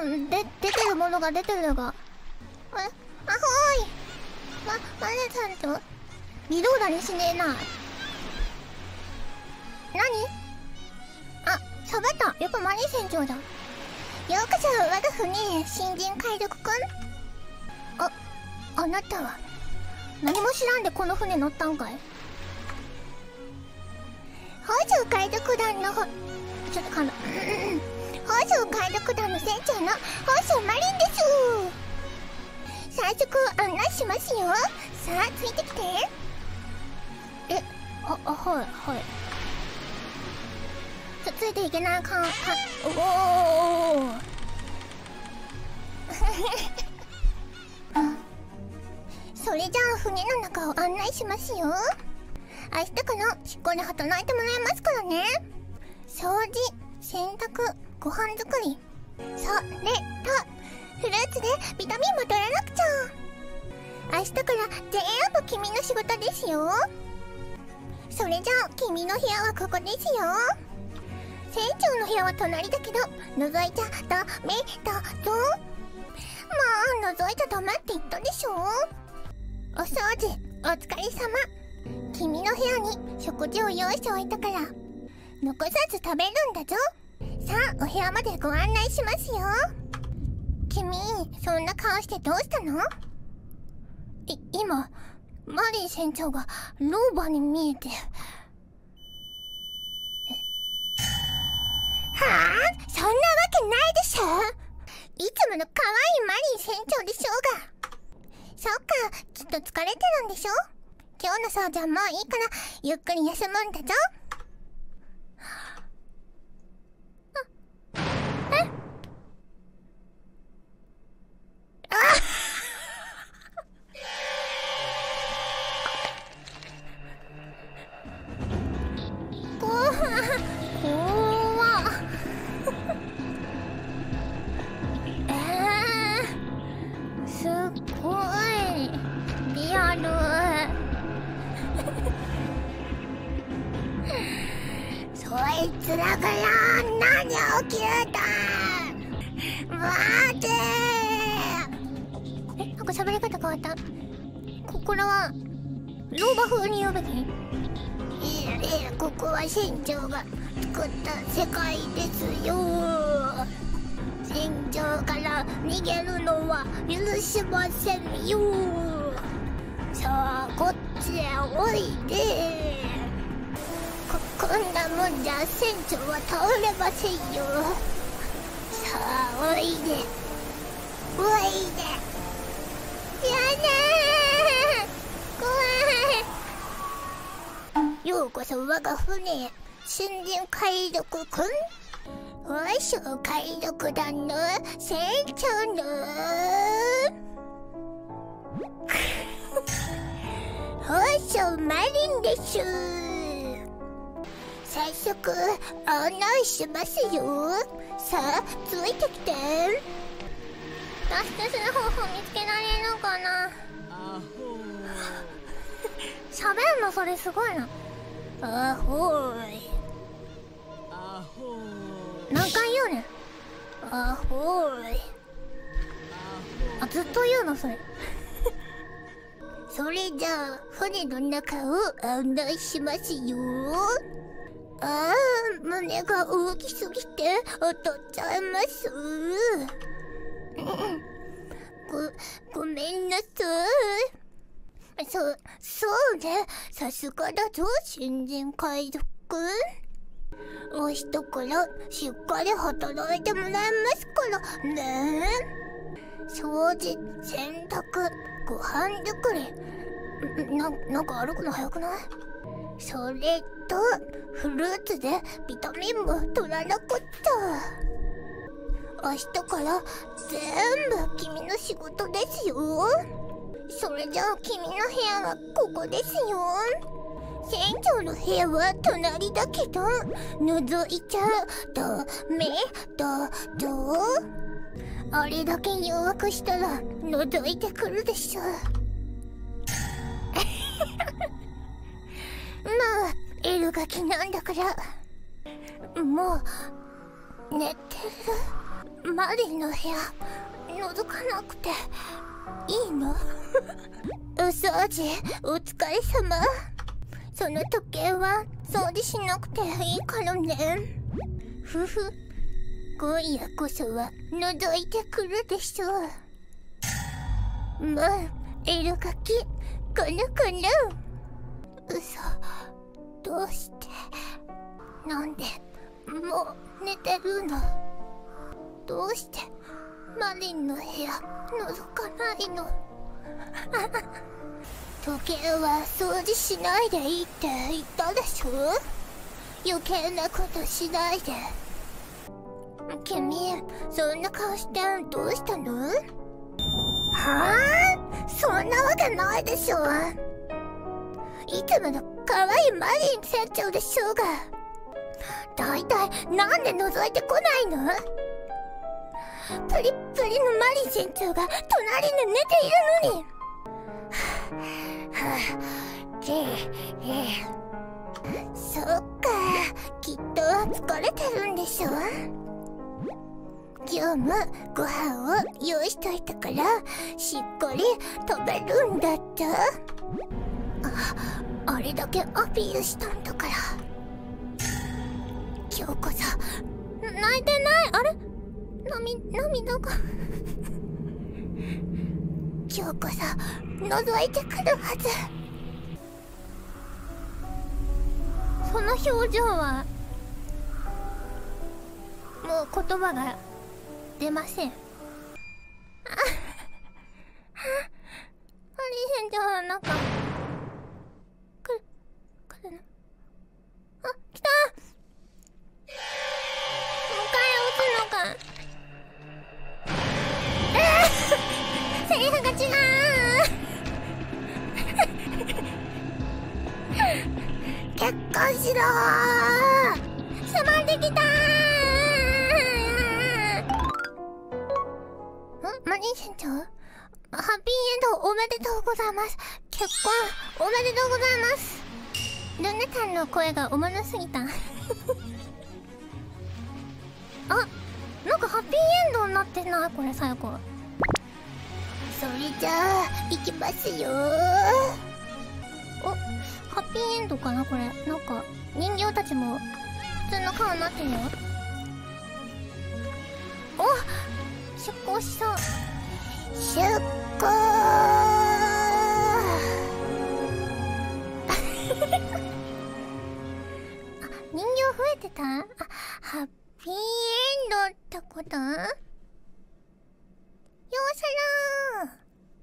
出てるものが出てるが。あほーい。マネさんと微動だにしねえな。何？あ、喋った。やっぱマネ船長だ。ようこそ我が船へ、新人海賊くん。あなたは何も知らんでこの船乗ったんかい？北条海賊団のちょっと噛んだ。北条海賊団の船長の北条マリンです。早速案内しますよ。さあついてきて。はいついていけないかおおそれじゃあ船の中を案内しますよ。明日からしっかり働いてもらいますからね。掃除、洗濯、ご飯作り、それとフルーツでビタミンも取らなくちゃ。明日から全部君の仕事ですよ。それじゃあ君の部屋はここですよ。船長の部屋は隣だけど覗いちゃダメだぞ。まあ覗いちゃダメって言ったでしょ。お掃除お疲れ様。君の部屋に食事を用意しておいたから残さず食べるんだぞ。さあお部屋までご案内しますよ。君そんな顔してどうしたの？今マリー船長が老婆に見えて。はあ？そんなわけないでしょ。いつもの可愛いマリー船長でしょうが。そっか、きっと疲れてるんでしょ。今日の掃除はもういいからゆっくり休むんだぞ。すっごいリアル。そいつらから何起きるんだ。待て。なんか喋り方変わった。これは老婆風に言うべき？ここは船長が作った世界ですよ。船長から逃げるのは許しませんよ。さあこっちへおいで。こんなもんじゃ船長は倒れませんよ。さあおいでおいで。やだー怖い。ようこそ我が船へ、新人海賊くん。北条海賊団の船長の北条マリンです。早速案内しますよ。さあついてきて。脱出する方法見つけられるのかな。喋るのそれすごいな。あほーい。何回言うねん。あほーい。あずっと言うのそれ。それじゃあ船の中を案内しますよ。ああ胸が大きすぎて当たっちゃいます。ごめんなさい。そうね。さすがだぞ新人海賊。明日からしっかり働いてもらいますからね。掃除、洗濯、ご飯作り。なんか歩くの早くない？それとフルーツでビタミンも取らなくっちゃ。明日から全部君の仕事ですよ。それじゃあ君の部屋はここですよ。船長の部屋は隣だけど覗いちゃダメだぞ。あれだけ誘惑したら覗いてくるでしょ。まあエルガキなんだからもう寝てる。 マリンの部屋覗かなくていいの？お掃除お疲れ様。その時計は掃除しなくていいからね。ふふ、今夜こそは覗いてくるでしょう。もうエルガキこの子の嘘。どうしてなんでもう寝てるの？どうしてマリンの部屋覗かないの？時計は掃除しないでいいって言ったでしょ？余計なことしないで。君そんな顔してどうしたの？はあ？そんなわけないでしょ。いつもの可愛いマリン船長でしょうが。だいたいなんで覗いてこないの？プリップリのマリン船長が隣で寝ているのに。そっか、きっと疲れてるんでしょ。今日もご飯を用意しといたからしっかり食べるんだって。あれだけアピールしたんだから。今日こそ泣いてない？あれ？涙が今日こそ覗いてくるはず。その表情はもう言葉が出ません。マリン船長なんか来るの？あ、来た！迎え撃つのか。セリフが違う。結婚しろー。迫ってきたー。マリン船長、ハッピーエンドおめでとうございます。結婚おめでとうございます。ルネさんの声がおもろすぎた。あ、なんかハッピーエンドになってない？これ最後。それじゃあ行きますよー。お、ハッピーエンドかなこれ。なんか人形たちも普通の顔になってるよ。お、出航しそう。出航人形増えてた？あ、ハッピーエンドってこと？